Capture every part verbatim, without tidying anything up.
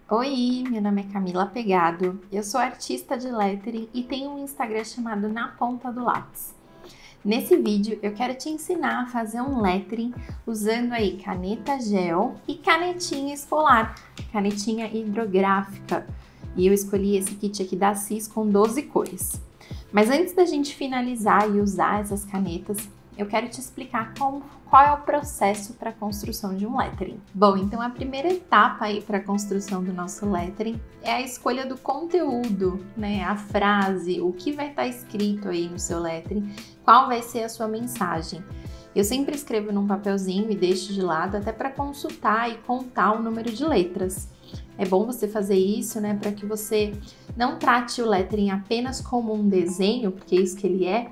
Oi, meu nome é Camila Pegado, eu sou artista de lettering e tenho um Instagram chamado Na Ponta do Lápis. Nesse vídeo eu quero te ensinar a fazer um lettering usando aí caneta gel e canetinha escolar, canetinha hidrográfica. E eu escolhi esse kit aqui da Cis com doze cores. Mas antes da gente finalizar e usar essas canetas, eu quero te explicar como, qual é o processo para a construção de um lettering. Bom, então a primeira etapa aí para a construção do nosso lettering é a escolha do conteúdo, né? A frase, o que vai estar escrito aí no seu lettering, qual vai ser a sua mensagem. Eu sempre escrevo num papelzinho e deixo de lado até para consultar e contar o número de letras. É bom você fazer isso, né, para que você não trate o lettering apenas como um desenho, porque é isso que ele é,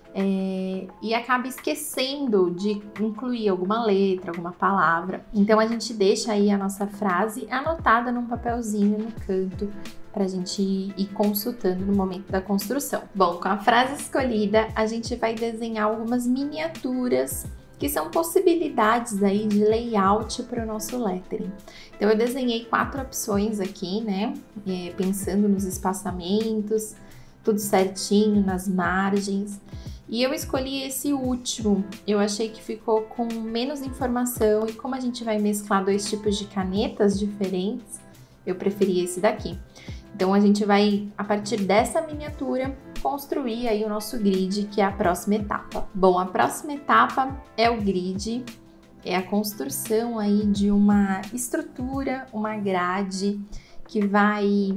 É, e acaba esquecendo de incluir alguma letra, alguma palavra. Então a gente deixa aí a nossa frase anotada num papelzinho no canto para a gente ir consultando no momento da construção. Bom, com a frase escolhida, a gente vai desenhar algumas miniaturas que são possibilidades aí de layout para o nosso lettering. Então eu desenhei quatro opções aqui, né, é, pensando nos espaçamentos, tudo certinho, nas margens. E eu escolhi esse último, eu achei que ficou com menos informação e como a gente vai mesclar dois tipos de canetas diferentes, eu preferi esse daqui. Então a gente vai, a partir dessa miniatura, construir aí o nosso grid, que é a próxima etapa. Bom, a próxima etapa é o grid, é a construção aí de uma estrutura, uma grade que vai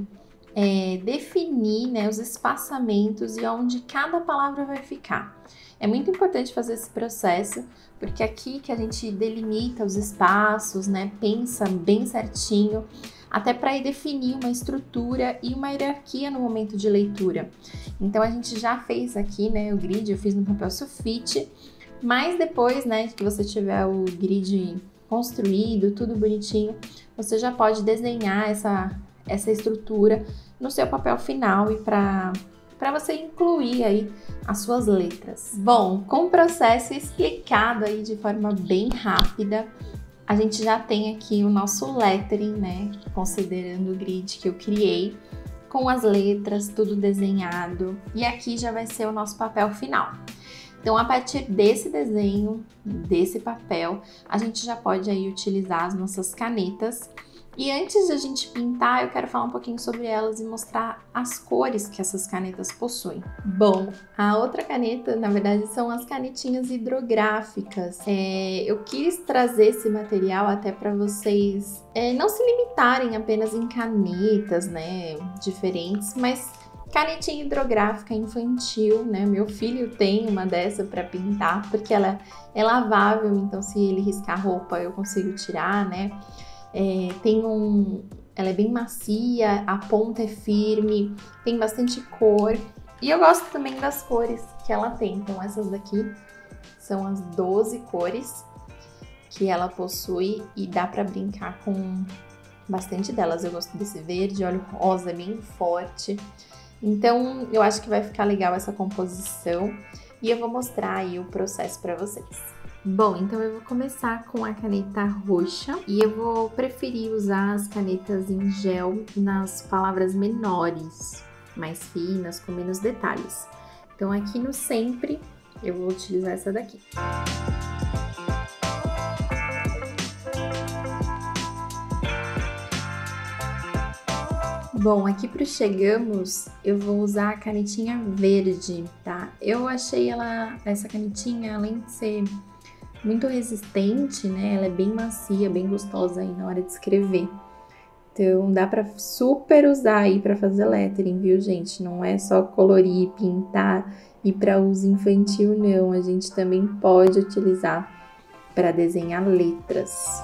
É, definir, né, os espaçamentos e onde cada palavra vai ficar. É muito importante fazer esse processo, porque aqui que a gente delimita os espaços, né, pensa bem certinho, até para ir definir uma estrutura e uma hierarquia no momento de leitura. Então a gente já fez aqui, né, o grid, eu fiz no papel sulfite, mas depois, né, que você tiver o grid construído, tudo bonitinho, você já pode desenhar essa, essa estrutura no seu papel final e para para você incluir aí as suas letras. Bom, com o processo explicado aí de forma bem rápida, a gente já tem aqui o nosso lettering, né, considerando o grid que eu criei, com as letras, tudo desenhado, e aqui já vai ser o nosso papel final. Então, a partir desse desenho, desse papel, a gente já pode aí utilizar as nossas canetas. E antes de a gente pintar, eu quero falar um pouquinho sobre elas e mostrar as cores que essas canetas possuem. Bom, a outra caneta, na verdade, são as canetinhas hidrográficas. É, eu quis trazer esse material até para vocês é, não se limitarem apenas em canetas, né, diferentes, mas canetinha hidrográfica infantil, né? Meu filho tem uma dessa para pintar, porque ela é lavável, então se ele riscar roupa eu consigo tirar, né? É, tem um, ela é bem macia, a ponta é firme, tem bastante cor e eu gosto também das cores que ela tem. Então essas daqui são as doze cores que ela possui e dá para brincar com bastante delas. Eu gosto desse verde, olha o rosa, bem forte. Então eu acho que vai ficar legal essa composição e eu vou mostrar aí o processo para vocês. Bom, então eu vou começar com a caneta roxa e eu vou preferir usar as canetas em gel nas palavras menores, mais finas, com menos detalhes. Então aqui no sempre eu vou utilizar essa daqui. Bom, aqui pro chegamos, eu vou usar a canetinha verde, tá? Eu achei ela, essa canetinha, além de ser muito resistente, né? Ela é bem macia, bem gostosa aí na hora de escrever. Então dá pra super usar aí pra fazer lettering, viu, gente? Não é só colorir, pintar e para uso infantil, não. A gente também pode utilizar para desenhar letras.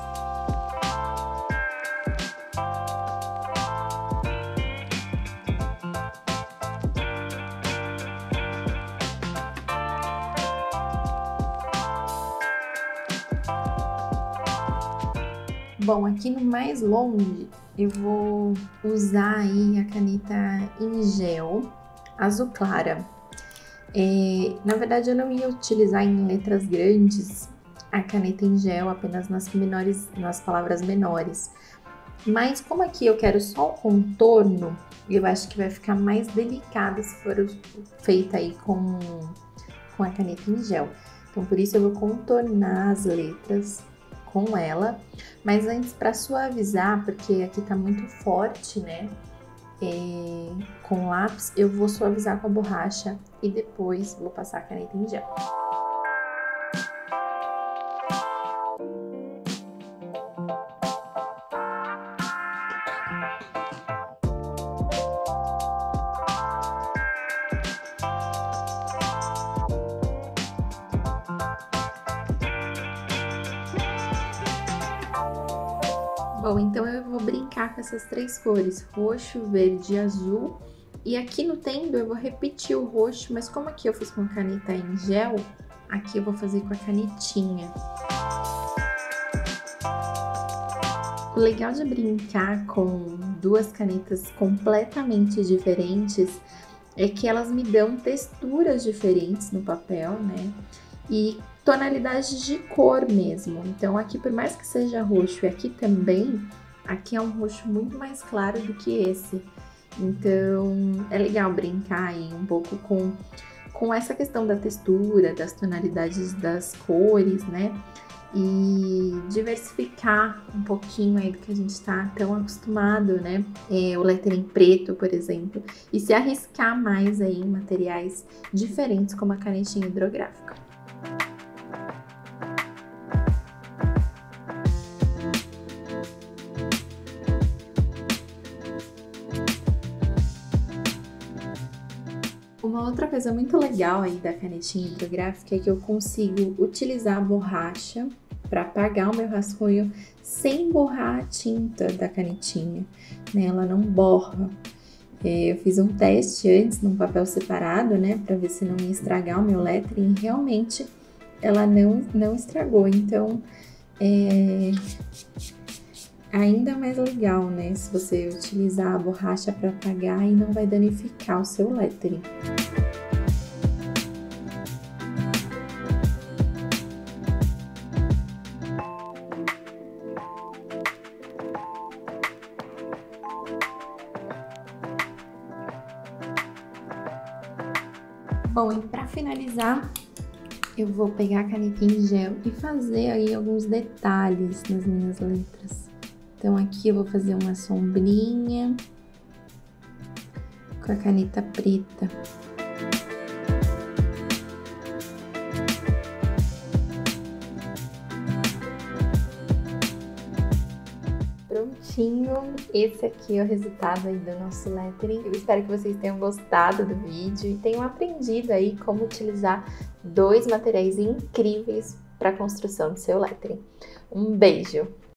Bom, aqui no mais longe eu vou usar aí a caneta em gel azul clara. É, na verdade eu não ia utilizar em letras grandes a caneta em gel apenas nas menores, nas palavras menores. Mas como aqui eu quero só o contorno, eu acho que vai ficar mais delicado se for feita aí com, com a caneta em gel. Então, por isso eu vou contornar as letras com ela. Mas antes, para suavizar, porque aqui tá muito forte, né? É, com lápis, eu vou suavizar com a borracha e depois vou passar a caneta em gel. Bom, então eu vou brincar com essas três cores, roxo, verde e azul. E aqui no tendo eu vou repetir o roxo, mas como aqui eu fiz com caneta em gel, aqui eu vou fazer com a canetinha. O legal de brincar com duas canetas completamente diferentes é que elas me dão texturas diferentes no papel, né? E tonalidades de cor mesmo. Então aqui, por mais que seja roxo e aqui também, aqui é um roxo muito mais claro do que esse. Então é legal brincar aí um pouco com, com essa questão da textura, das tonalidades das cores, né? E diversificar um pouquinho aí do que a gente tá tão acostumado, né? É, o lettering preto, por exemplo, e se arriscar mais aí em materiais diferentes, como a canetinha hidrográfica. Uma outra coisa muito legal aí da canetinha hidrográfica é que eu consigo utilizar a borracha para apagar o meu rascunho sem borrar a tinta da canetinha, né? Ela não borra. É, eu fiz um teste antes num papel separado, né, para ver se não ia estragar o meu lettering, e realmente ela não, não estragou. Então, é ainda mais legal, né, se você utilizar a borracha para apagar e não vai danificar o seu lettering. Bom, e para finalizar, eu vou pegar a canetinha em gel e fazer aí alguns detalhes nas minhas letras. Então aqui eu vou fazer uma sombrinha com a caneta preta. Prontinho, esse aqui é o resultado aí do nosso lettering. Eu espero que vocês tenham gostado do vídeo e tenham aprendido aí como utilizar dois materiais incríveis para a construção do seu lettering. Um beijo!